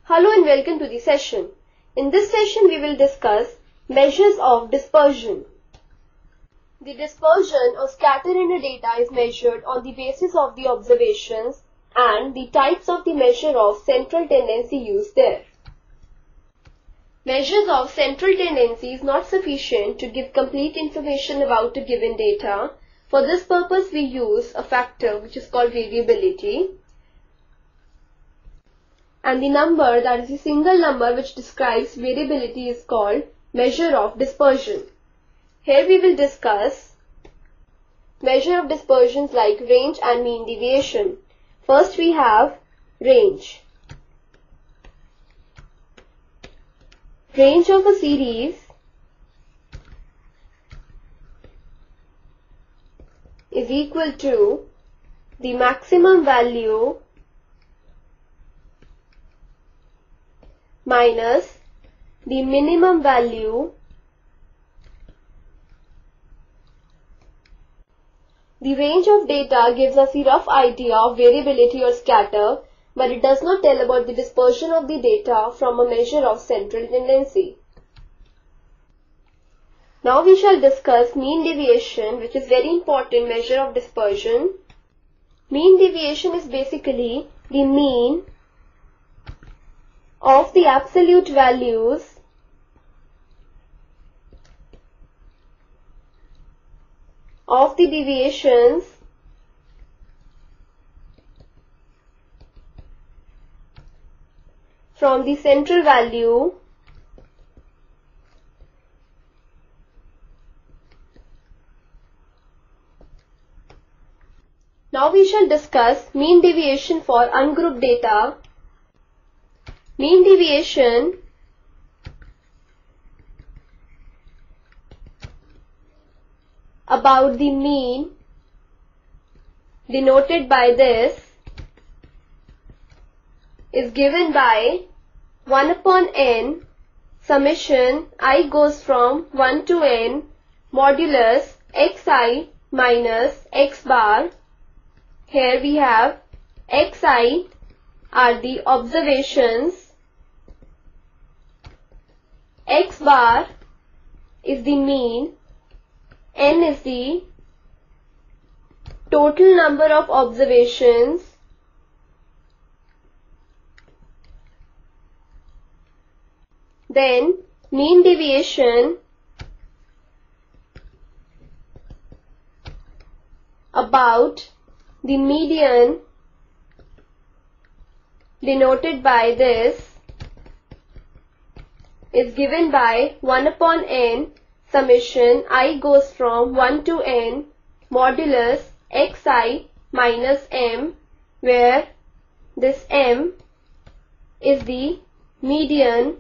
Hello and welcome to the session. In this session we will discuss measures of dispersion. The dispersion or scatter in a data is measured on the basis of the observations and the types of the measure of central tendency used there. Measures of central tendency is not sufficient to give complete information about a given data. For this purpose we use a factor which is called variability. And the number, that is the single number which describes variability, is called measure of dispersion. Here we will discuss measure of dispersions like range and mean deviation. First we have range. Range of a series is equal to the maximum value minus the minimum value . The range of data gives us a rough idea of variability or scatter, but it does not tell about the dispersion of the data from a measure of central tendency. Now we shall discuss mean deviation, which is very important measure of dispersion. Mean deviation is basically the mean of the absolute values of the deviations from the central value Now we shall discuss mean deviation for ungrouped data. Mean deviation about the mean denoted by this is given by 1 upon n summation I goes from 1 to n modulus xi minus x bar. Here we have xi are the observations, x bar is the mean, n is the total number of observations, then mean deviation about the median denoted by this is given by 1 upon n summation I goes from 1 to n modulus xi minus m, where this m is the median,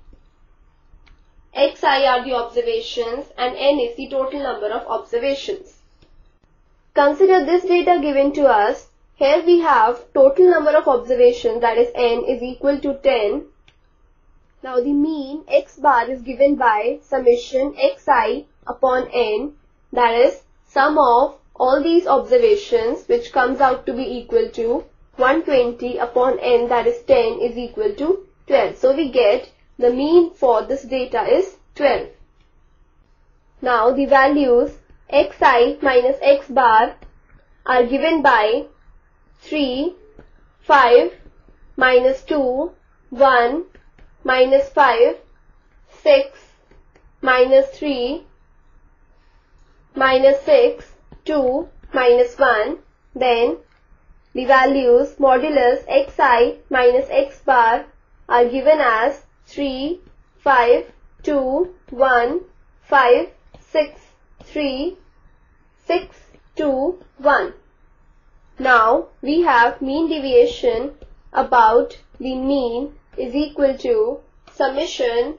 xi are the observations and n is the total number of observations. Consider this data given to us. Here we have total number of observations, that is n is equal to 10. Now the mean x bar is given by summation xi upon n, that is sum of all these observations, which comes out to be equal to 120 upon n, that is 10 is equal to 12. So we get the mean for this data is 12. Now the values xi minus x bar are given by 3, 5, minus 2, 1, minus 5, 6, minus 3, minus 6, 2, minus 1. Then the values modulus xi minus x bar are given as 3, 5, 2, 1, 5, 6, 3, 6, 2, 1. Now we have mean deviation about the mean is equal to summation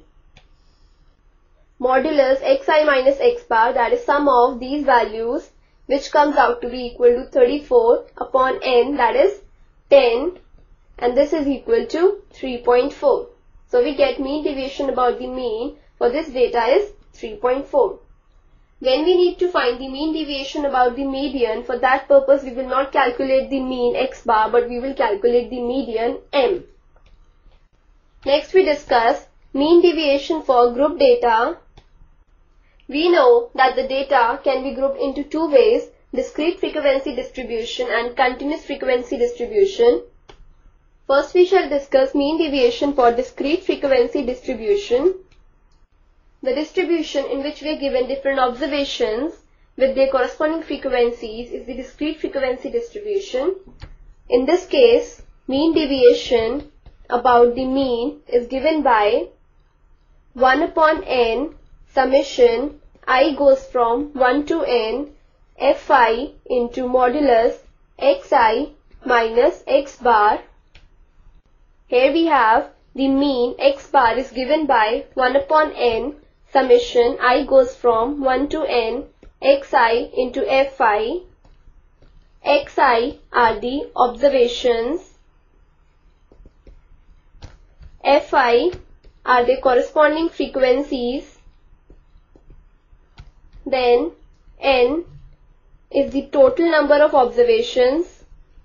modulus xi minus x bar, that is sum of these values, which comes out to be equal to 34 upon n, that is 10, and this is equal to 3.4. So we get mean deviation about the mean for this data is 3.4. When we need to find the mean deviation about the median, for that purpose we will not calculate the mean x bar, but we will calculate the median m. Next we discuss mean deviation for group data. We know that the data can be grouped into two ways, discrete frequency distribution and continuous frequency distribution. First we shall discuss mean deviation for discrete frequency distribution. The distribution in which we are given different observations with their corresponding frequencies is the discrete frequency distribution. In this case, mean deviation about the mean is given by 1 upon n summation I goes from 1 to n fi into modulus xi minus x bar. Here we have the mean x bar is given by 1 upon n summation I goes from 1 to n xi into fi. Xi are the observations, fi are the corresponding frequencies, then n is the total number of observations,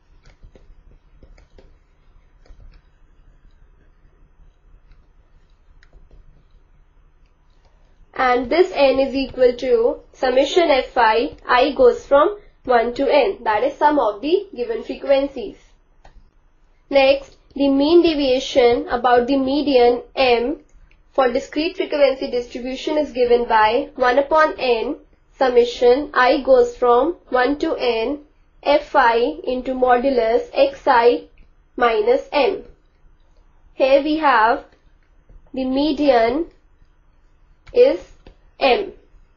and this n is equal to summation fi I goes from 1 to n, that is sum of the given frequencies. Next, the mean deviation about the median m for discrete frequency distribution is given by 1 upon n summation I goes from 1 to n fi into modulus xi minus m. Here we have the median is m.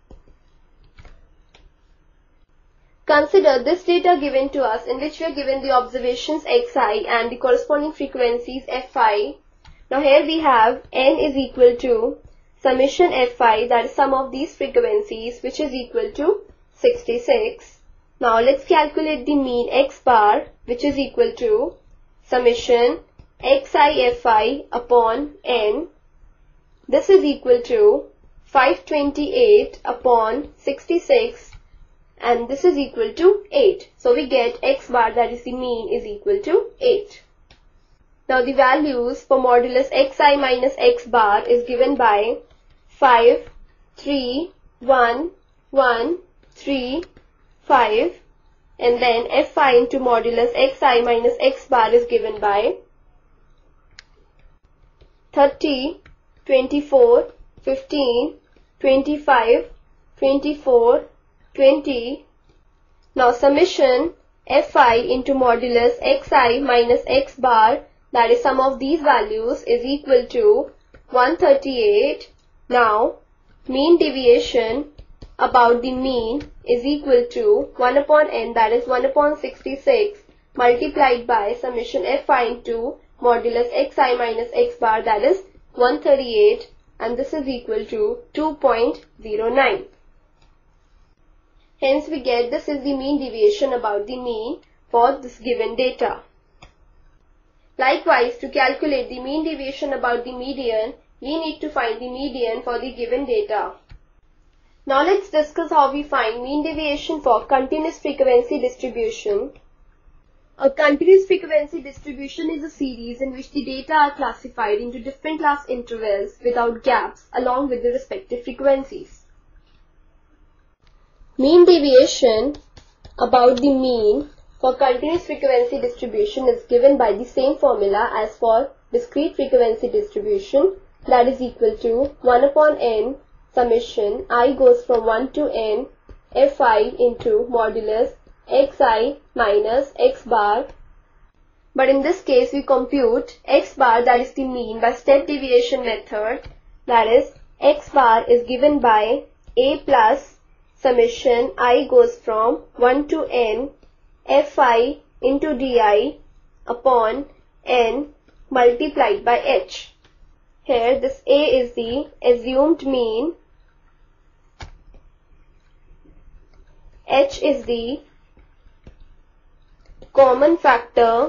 Consider this data given to us in which we are given the observations xi and the corresponding frequencies fi. Now here we have n is equal to summation fi, that is sum of these frequencies, which is equal to 66. Now let's calculate the mean x bar, which is equal to summation xi fi upon n. This is equal to 528 upon 66. And this is equal to 8. So we get x bar, that is the mean, is equal to 8. Now the values for modulus xi minus x bar is given by 5, 3, 1, 1, 3, 5, and then fi into modulus xi minus x bar is given by 30, 24, 15, 25, 24, 20. Now summation fi into modulus xi minus x bar, that is sum of these values, is equal to 138. Now mean deviation about the mean is equal to 1 upon n, that is 1 upon 66 multiplied by summation fi into modulus xi minus x bar, that is 138, and this is equal to 2.09. Hence we get this is the mean deviation about the mean for this given data. Likewise, to calculate the mean deviation about the median, we need to find the median for the given data. Now let's discuss how we find mean deviation for continuous frequency distribution. A continuous frequency distribution is a series in which the data are classified into different class intervals without gaps along with the respective frequencies. Mean deviation about the mean for continuous frequency distribution is given by the same formula as for discrete frequency distribution, that is equal to 1 upon n summation I goes from 1 to n fi into modulus xi minus x bar. But in this case we compute x bar, that is the mean, by step deviation method, that is x bar is given by a plus summation I goes from 1 to n fi into di upon n multiplied by h. Here this a is the assumed mean, h is the common factor,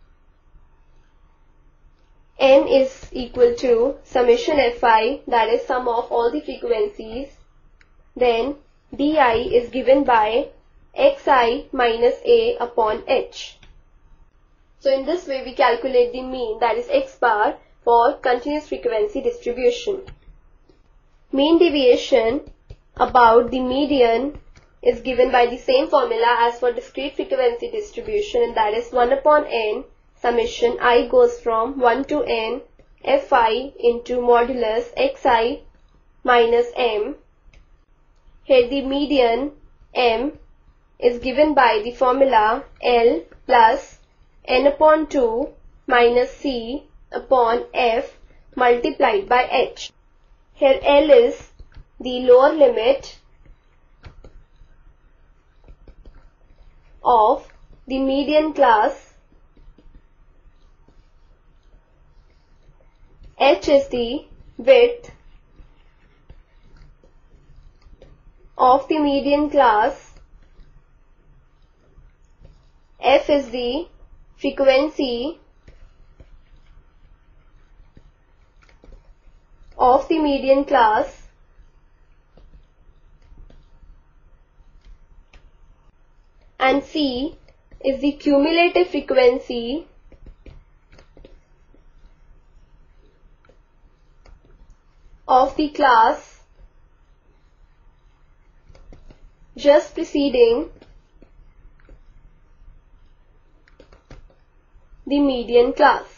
n is equal to summation fi, that is sum of all the frequencies, then di is given by xi minus a upon h. So in this way we calculate the mean, that is x bar, for continuous frequency distribution. Mean deviation about the median is given by the same formula as for discrete frequency distribution, and that is 1 upon n summation I goes from 1 to n fi into modulus xi minus m. Here the median m is given by the formula L plus n upon 2 minus C upon F multiplied by H. Here L is the lower limit of the median class, H is the width of the median class, F is the frequency of the median class, and C is the cumulative frequency of the class just preceding the median class.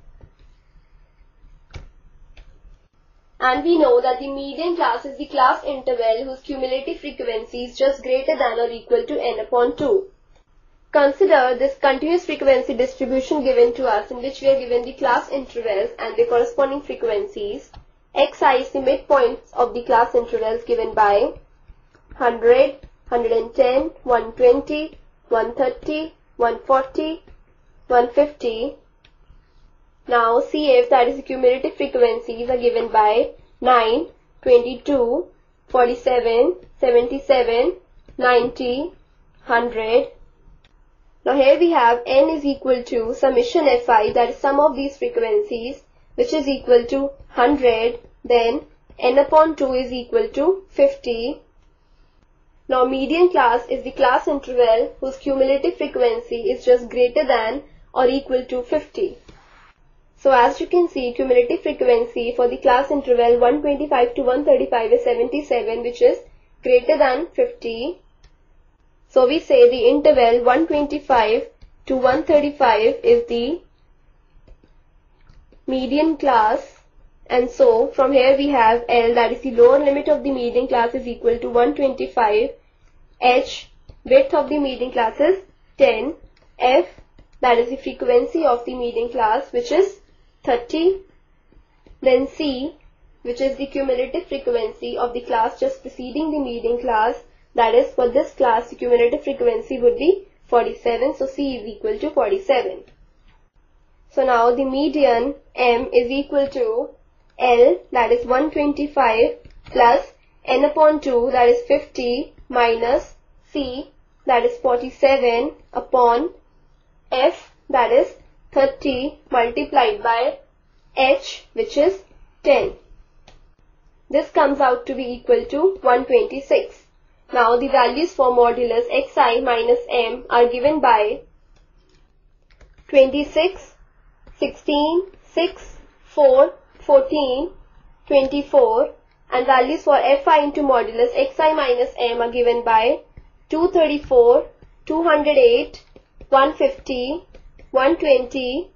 And we know that the median class is the class interval whose cumulative frequency is just greater than or equal to n upon 2. Consider this continuous frequency distribution given to us, in which we are given the class intervals and the corresponding frequencies. Xi is the midpoints of the class intervals given by 100, 110, 120, 130, 140, 150. Now CF, that is the cumulative frequencies, are given by 9, 22, 47, 77, 90, 100. Now here we have n is equal to summation fi, that is sum of these frequencies, which is equal to 100, then n upon 2 is equal to 50. Now median class is the class interval whose cumulative frequency is just greater than or equal to 50. So as you can see, cumulative frequency for the class interval 125 to 135 is 77, which is greater than 50. So we say the interval 125 to 135 is the median class, and so from here we have L, that is the lower limit of the median class, is equal to 125, H, width of the median class is 10, F, that is the frequency of the median class, which is 30, then C, which is the cumulative frequency of the class just preceding the median class, that is for this class the cumulative frequency would be 47, so C is equal to 47. So now the median M is equal to L, that is 125 plus n upon 2, that is 50, minus C, that is 47, upon F, that is 30, multiplied by H, which is 10. This comes out to be equal to 126. Now the values for modulus xi minus m are given by 26, 16, 6, 4, 14, 24, and values for fi into modulus xi minus m are given by 234, 208, 150, 120,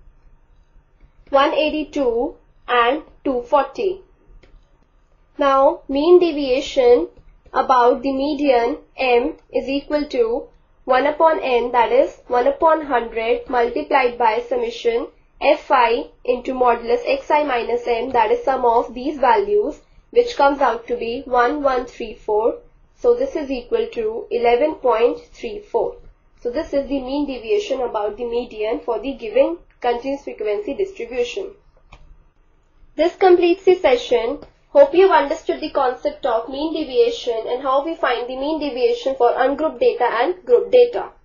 182 and 240. Now mean deviation about the median m is equal to 1 upon n, that is 1 upon 100 multiplied by summation fi into modulus xi minus m, that is sum of these values, which comes out to be 1134. So this is equal to 11.34. So this is the mean deviation about the median for the given continuous frequency distribution. This completes the session. Hope you have understood the concept of mean deviation and how we find the mean deviation for ungrouped data and grouped data.